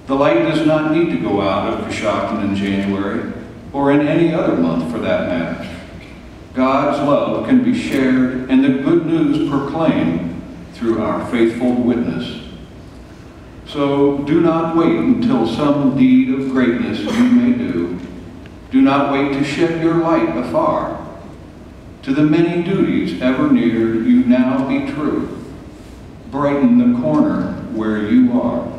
The light does not need to go out of Coshocton in January, or in any other month for that matter. God's love can be shared and the good news proclaimed through our faithful witness. So do not wait until some deed of greatness you may do. Do not wait to shed your light afar. To the many duties ever near, you now be true. Brighten the corner where you are.